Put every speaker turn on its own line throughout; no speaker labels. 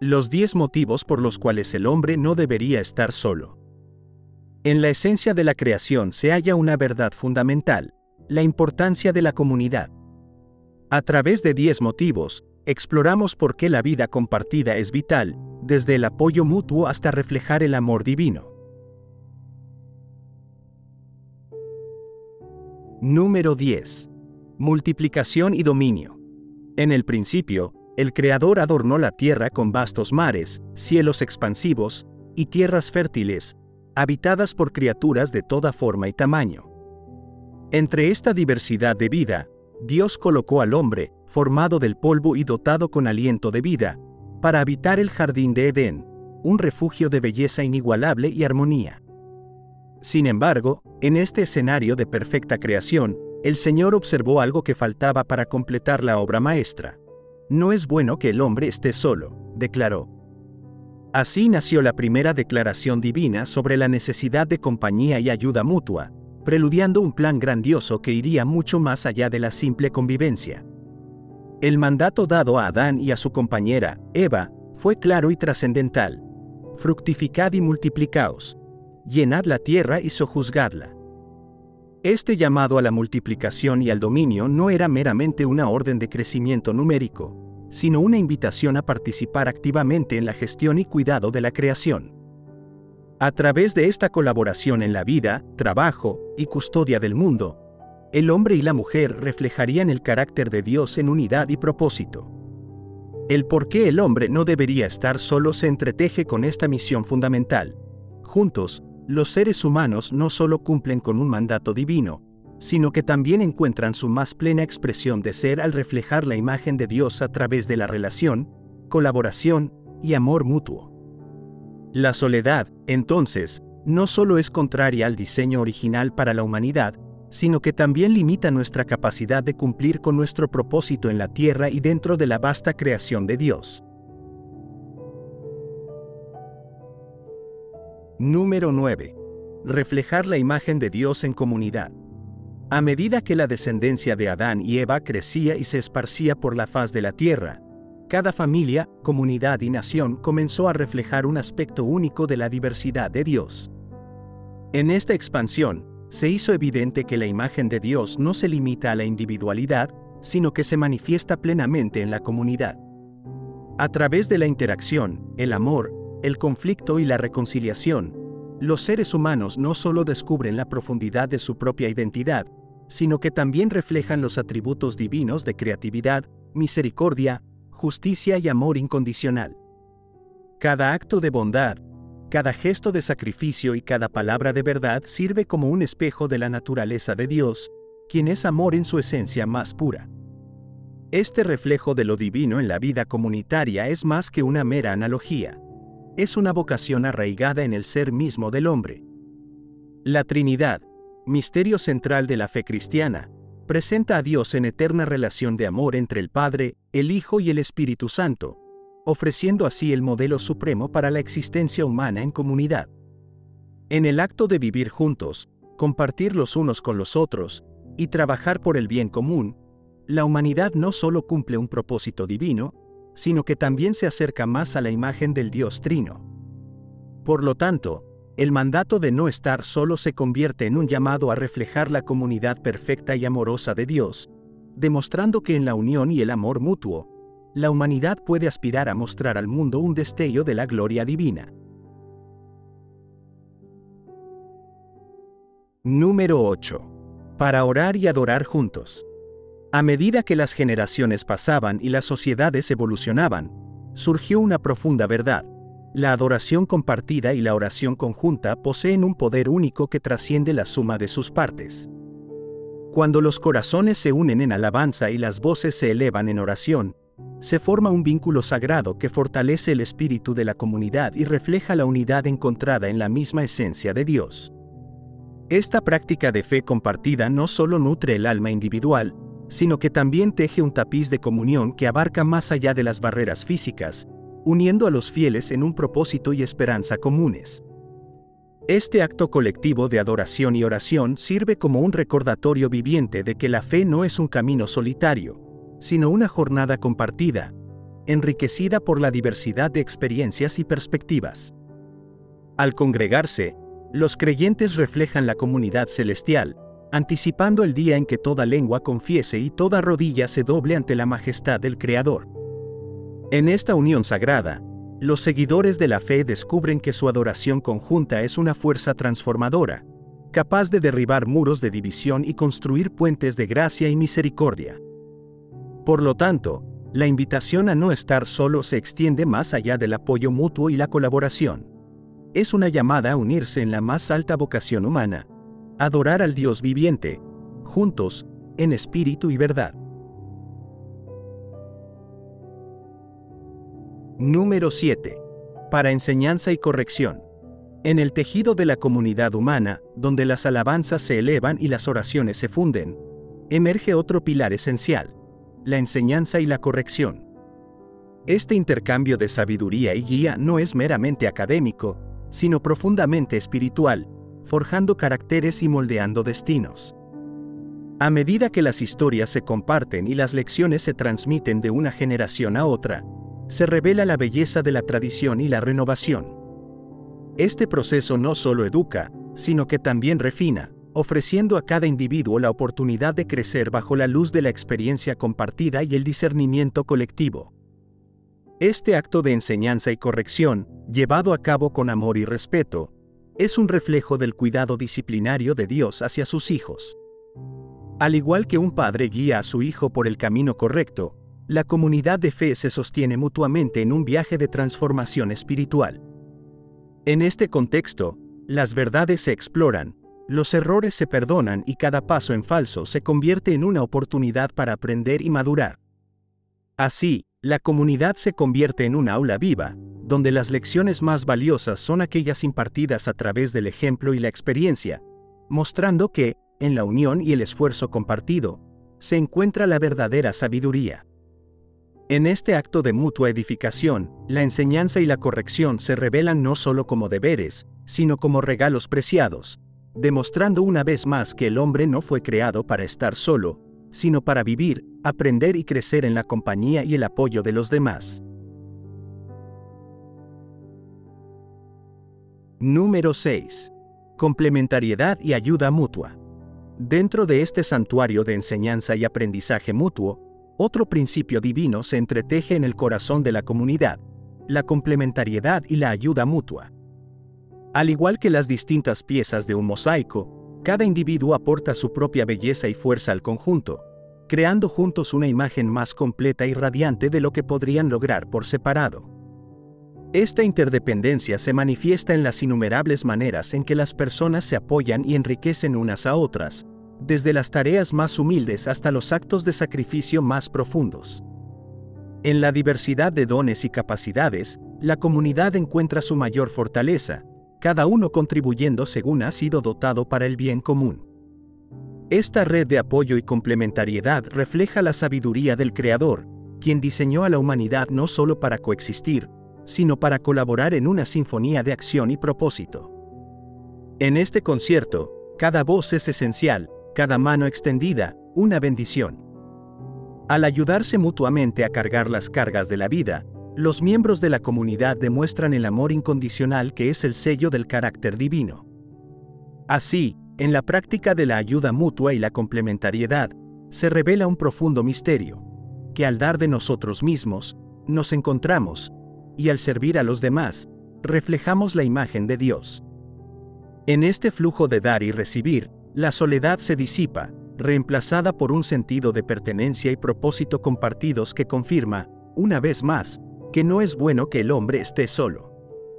Los 10 motivos por los cuales el hombre no debería estar solo. En la esencia de la creación se halla una verdad fundamental: la importancia de la comunidad. A través de 10 motivos, exploramos por qué la vida compartida es vital, desde el apoyo mutuo hasta reflejar el amor divino. Número 10. Multiplicación y dominio. En el principio, el Creador adornó la tierra con vastos mares, cielos expansivos, y tierras fértiles, habitadas por criaturas de toda forma y tamaño. Entre esta diversidad de vida, Dios colocó al hombre, formado del polvo y dotado con aliento de vida, para habitar el jardín de Edén, un refugio de belleza inigualable y armonía. Sin embargo, en este escenario de perfecta creación, el Señor observó algo que faltaba para completar la obra maestra. No es bueno que el hombre esté solo, declaró. Así nació la primera declaración divina sobre la necesidad de compañía y ayuda mutua, preludiando un plan grandioso que iría mucho más allá de la simple convivencia. El mandato dado a Adán y a su compañera, Eva, fue claro y trascendental: fructificad y multiplicaos, llenad la tierra y sojuzgadla. Este llamado a la multiplicación y al dominio no era meramente una orden de crecimiento numérico, sino una invitación a participar activamente en la gestión y cuidado de la creación. A través de esta colaboración en la vida, trabajo y custodia del mundo, el hombre y la mujer reflejarían el carácter de Dios en unidad y propósito. El por qué el hombre no debería estar solo se entreteje con esta misión fundamental. Juntos, los seres humanos no solo cumplen con un mandato divino, sino que también encuentran su más plena expresión de ser al reflejar la imagen de Dios a través de la relación, colaboración y amor mutuo. La soledad, entonces, no solo es contraria al diseño original para la humanidad, sino que también limita nuestra capacidad de cumplir con nuestro propósito en la tierra y dentro de la vasta creación de Dios. Número 9. Reflejar la imagen de Dios en comunidad. A medida que la descendencia de Adán y Eva crecía y se esparcía por la faz de la tierra, cada familia, comunidad y nación comenzó a reflejar un aspecto único de la diversidad de Dios. En esta expansión, se hizo evidente que la imagen de Dios no se limita a la individualidad, sino que se manifiesta plenamente en la comunidad. A través de la interacción, el amor, el conflicto y la reconciliación, los seres humanos no solo descubren la profundidad de su propia identidad, sino que también reflejan los atributos divinos de creatividad, misericordia, justicia y amor incondicional. Cada acto de bondad, cada gesto de sacrificio y cada palabra de verdad sirve como un espejo de la naturaleza de Dios, quien es amor en su esencia más pura. Este reflejo de lo divino en la vida comunitaria es más que una mera analogía. Es una vocación arraigada en el ser mismo del hombre. La Trinidad, misterio central de la fe cristiana, presenta a Dios en eterna relación de amor entre el Padre, el Hijo y el Espíritu Santo, ofreciendo así el modelo supremo para la existencia humana en comunidad. En el acto de vivir juntos, compartir los unos con los otros, y trabajar por el bien común, la humanidad no solo cumple un propósito divino, sino que también se acerca más a la imagen del Dios Trino. Por lo tanto, el mandato de no estar solo se convierte en un llamado a reflejar la comunidad perfecta y amorosa de Dios, demostrando que en la unión y el amor mutuo, la humanidad puede aspirar a mostrar al mundo un destello de la gloria divina. Número 8. Para orar y adorar juntos. A medida que las generaciones pasaban y las sociedades evolucionaban, surgió una profunda verdad: la adoración compartida y la oración conjunta poseen un poder único que trasciende la suma de sus partes. Cuando los corazones se unen en alabanza y las voces se elevan en oración, se forma un vínculo sagrado que fortalece el espíritu de la comunidad y refleja la unidad encontrada en la misma esencia de Dios. Esta práctica de fe compartida no solo nutre el alma individual, sino que también teje un tapiz de comunión que abarca más allá de las barreras físicas, uniendo a los fieles en un propósito y esperanza comunes. Este acto colectivo de adoración y oración sirve como un recordatorio viviente de que la fe no es un camino solitario, sino una jornada compartida, enriquecida por la diversidad de experiencias y perspectivas. Al congregarse, los creyentes reflejan la comunidad celestial, anticipando el día en que toda lengua confiese y toda rodilla se doble ante la majestad del Creador. En esta unión sagrada, los seguidores de la fe descubren que su adoración conjunta es una fuerza transformadora, capaz de derribar muros de división y construir puentes de gracia y misericordia. Por lo tanto, la invitación a no estar solo se extiende más allá del apoyo mutuo y la colaboración. Es una llamada a unirse en la más alta vocación humana, adorar al Dios viviente, juntos, en espíritu y verdad. Número 7. Para enseñanza y corrección. En el tejido de la comunidad humana, donde las alabanzas se elevan y las oraciones se funden, emerge otro pilar esencial: la enseñanza y la corrección. Este intercambio de sabiduría y guía no es meramente académico, sino profundamente espiritual, forjando caracteres y moldeando destinos. A medida que las historias se comparten y las lecciones se transmiten de una generación a otra, se revela la belleza de la tradición y la renovación. Este proceso no solo educa, sino que también refina, ofreciendo a cada individuo la oportunidad de crecer bajo la luz de la experiencia compartida y el discernimiento colectivo. Este acto de enseñanza y corrección, llevado a cabo con amor y respeto, es un reflejo del cuidado disciplinario de Dios hacia sus hijos. Al igual que un padre guía a su hijo por el camino correcto, la comunidad de fe se sostiene mutuamente en un viaje de transformación espiritual. En este contexto, las verdades se exploran, los errores se perdonan y cada paso en falso se convierte en una oportunidad para aprender y madurar. Así, la comunidad se convierte en un aula viva, donde las lecciones más valiosas son aquellas impartidas a través del ejemplo y la experiencia, mostrando que, en la unión y el esfuerzo compartido, se encuentra la verdadera sabiduría. En este acto de mutua edificación, la enseñanza y la corrección se revelan no solo como deberes, sino como regalos preciados, demostrando una vez más que el hombre no fue creado para estar solo, sino para vivir, aprender y crecer en la compañía y el apoyo de los demás. Número 6. Complementariedad y ayuda mutua. Dentro de este santuario de enseñanza y aprendizaje mutuo, otro principio divino se entreteje en el corazón de la comunidad: la complementariedad y la ayuda mutua. Al igual que las distintas piezas de un mosaico, cada individuo aporta su propia belleza y fuerza al conjunto, creando juntos una imagen más completa y radiante de lo que podrían lograr por separado. Esta interdependencia se manifiesta en las innumerables maneras en que las personas se apoyan y enriquecen unas a otras, desde las tareas más humildes hasta los actos de sacrificio más profundos. En la diversidad de dones y capacidades, la comunidad encuentra su mayor fortaleza, cada uno contribuyendo según ha sido dotado para el bien común. Esta red de apoyo y complementariedad refleja la sabiduría del Creador, quien diseñó a la humanidad no solo para coexistir, sino para colaborar en una sinfonía de acción y propósito. En este concierto, cada voz es esencial, cada mano extendida, una bendición. Al ayudarse mutuamente a cargar las cargas de la vida, los miembros de la comunidad demuestran el amor incondicional que es el sello del carácter divino. Así, en la práctica de la ayuda mutua y la complementariedad, se revela un profundo misterio, que al dar de nosotros mismos, nos encontramos, y al servir a los demás, reflejamos la imagen de Dios. En este flujo de dar y recibir, la soledad se disipa, reemplazada por un sentido de pertenencia y propósito compartidos que confirma, una vez más, que no es bueno que el hombre esté solo.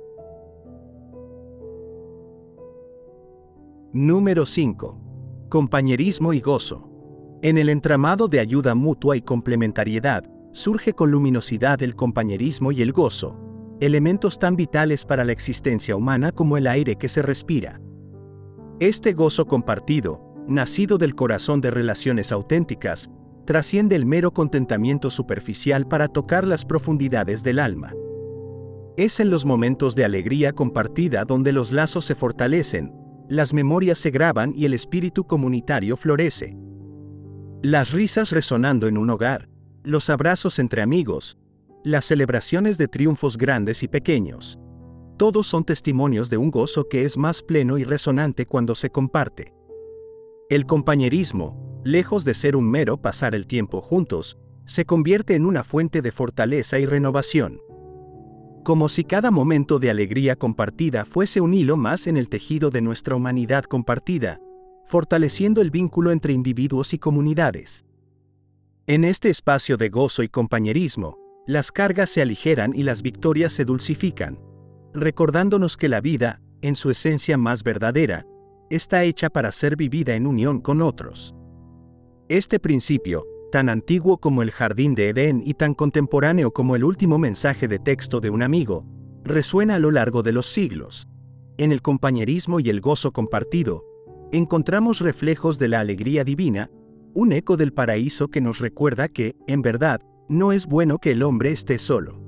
Número 5. Compañerismo y gozo. En el entramado de ayuda mutua y complementariedad, surge con luminosidad el compañerismo y el gozo, elementos tan vitales para la existencia humana como el aire que se respira. Este gozo compartido, nacido del corazón de relaciones auténticas, trasciende el mero contentamiento superficial para tocar las profundidades del alma. Es en los momentos de alegría compartida donde los lazos se fortalecen, las memorias se graban y el espíritu comunitario florece. Las risas resonando en un hogar, los abrazos entre amigos, las celebraciones de triunfos grandes y pequeños. Todos son testimonios de un gozo que es más pleno y resonante cuando se comparte. El compañerismo, lejos de ser un mero pasar el tiempo juntos, se convierte en una fuente de fortaleza y renovación. Como si cada momento de alegría compartida fuese un hilo más en el tejido de nuestra humanidad compartida, fortaleciendo el vínculo entre individuos y comunidades. En este espacio de gozo y compañerismo, las cargas se aligeran y las victorias se dulcifican, recordándonos que la vida, en su esencia más verdadera, está hecha para ser vivida en unión con otros. Este principio, tan antiguo como el jardín de Edén y tan contemporáneo como el último mensaje de texto de un amigo, resuena a lo largo de los siglos. En el compañerismo y el gozo compartido, encontramos reflejos de la alegría divina, un eco del paraíso que nos recuerda que, en verdad, no es bueno que el hombre esté solo.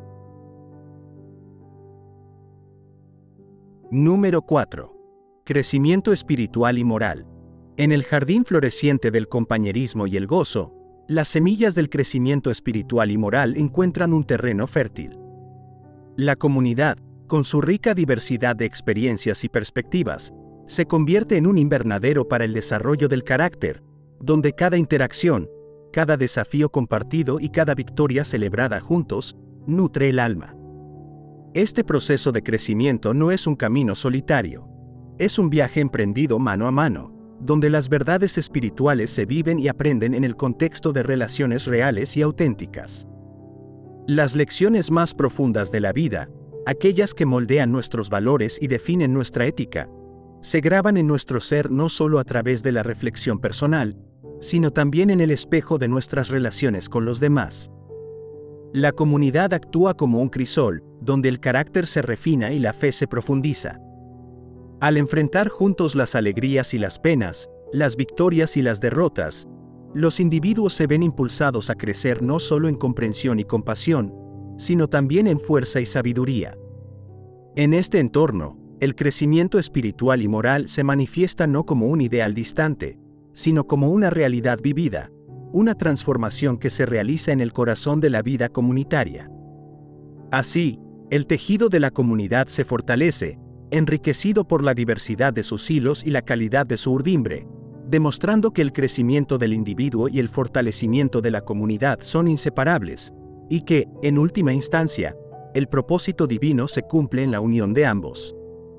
Número 4. Crecimiento espiritual y moral. En el jardín floreciente del compañerismo y el gozo, las semillas del crecimiento espiritual y moral encuentran un terreno fértil. La comunidad, con su rica diversidad de experiencias y perspectivas, se convierte en un invernadero para el desarrollo del carácter, donde cada interacción, cada desafío compartido y cada victoria celebrada juntos, nutre el alma. Este proceso de crecimiento no es un camino solitario, es un viaje emprendido mano a mano, donde las verdades espirituales se viven y aprenden en el contexto de relaciones reales y auténticas. Las lecciones más profundas de la vida, aquellas que moldean nuestros valores y definen nuestra ética, se graban en nuestro ser no solo a través de la reflexión personal, sino también en el espejo de nuestras relaciones con los demás. La comunidad actúa como un crisol, donde el carácter se refina y la fe se profundiza. Al enfrentar juntos las alegrías y las penas, las victorias y las derrotas, los individuos se ven impulsados a crecer no solo en comprensión y compasión, sino también en fuerza y sabiduría. En este entorno, el crecimiento espiritual y moral se manifiesta no como un ideal distante, sino como una realidad vivida, una transformación que se realiza en el corazón de la vida comunitaria. Así, el tejido de la comunidad se fortalece, enriquecido por la diversidad de sus hilos y la calidad de su urdimbre, demostrando que el crecimiento del individuo y el fortalecimiento de la comunidad son inseparables, y que, en última instancia, el propósito divino se cumple en la unión de ambos.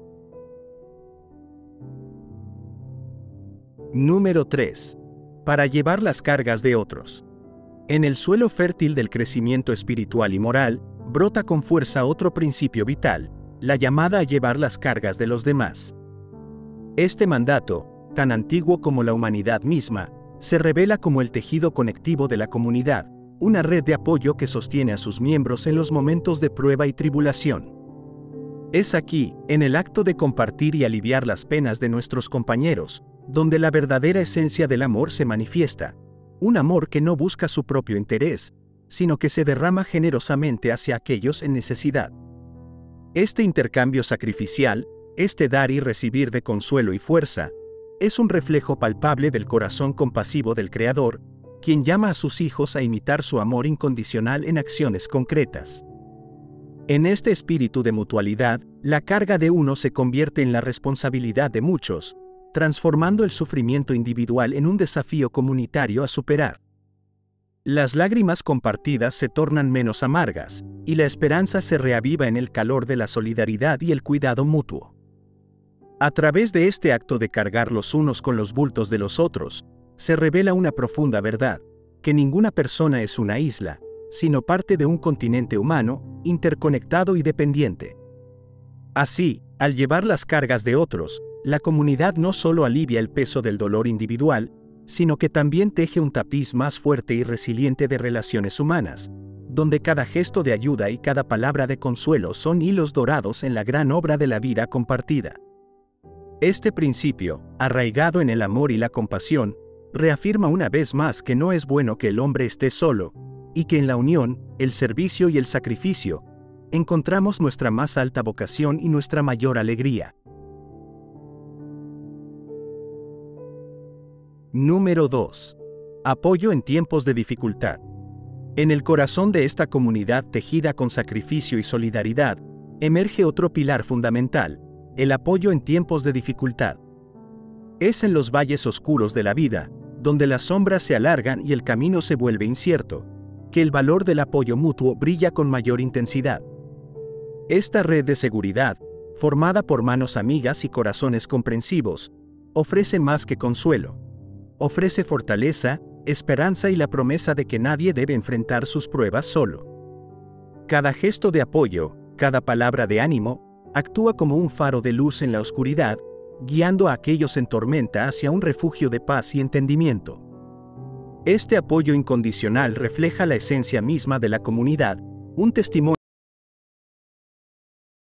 Número 3. Para llevar las cargas de otros. En el suelo fértil del crecimiento espiritual y moral, brota con fuerza otro principio vital, la llamada a llevar las cargas de los demás. Este mandato, tan antiguo como la humanidad misma, se revela como el tejido conectivo de la comunidad, una red de apoyo que sostiene a sus miembros en los momentos de prueba y tribulación. Es aquí, en el acto de compartir y aliviar las penas de nuestros compañeros, donde la verdadera esencia del amor se manifiesta, un amor que no busca su propio interés, sino que se derrama generosamente hacia aquellos en necesidad. Este intercambio sacrificial, este dar y recibir de consuelo y fuerza, es un reflejo palpable del corazón compasivo del Creador, quien llama a sus hijos a imitar su amor incondicional en acciones concretas. En este espíritu de mutualidad, la carga de uno se convierte en la responsabilidad de muchos, transformando el sufrimiento individual en un desafío comunitario a superar. Las lágrimas compartidas se tornan menos amargas, y la esperanza se reaviva en el calor de la solidaridad y el cuidado mutuo. A través de este acto de cargar los unos con los bultos de los otros, se revela una profunda verdad, que ninguna persona es una isla, sino parte de un continente humano, interconectado y dependiente. Así, al llevar las cargas de otros, la comunidad no solo alivia el peso del dolor individual, sino que también teje un tapiz más fuerte y resiliente de relaciones humanas, donde cada gesto de ayuda y cada palabra de consuelo son hilos dorados en la gran obra de la vida compartida. Este principio, arraigado en el amor y la compasión, reafirma una vez más que no es bueno que el hombre esté solo, y que en la unión, el servicio y el sacrificio, encontramos nuestra más alta vocación y nuestra mayor alegría. Número 2. Apoyo en tiempos de dificultad. En el corazón de esta comunidad tejida con sacrificio y solidaridad, emerge otro pilar fundamental, el apoyo en tiempos de dificultad. Es en los valles oscuros de la vida, donde las sombras se alargan y el camino se vuelve incierto, que el valor del apoyo mutuo brilla con mayor intensidad. Esta red de seguridad, formada por manos amigas y corazones comprensivos, ofrece más que consuelo. Ofrece fortaleza, esperanza y la promesa de que nadie debe enfrentar sus pruebas solo. Cada gesto de apoyo, cada palabra de ánimo, actúa como un faro de luz en la oscuridad, guiando a aquellos en tormenta hacia un refugio de paz y entendimiento. Este apoyo incondicional refleja la esencia misma de la comunidad, un testimonio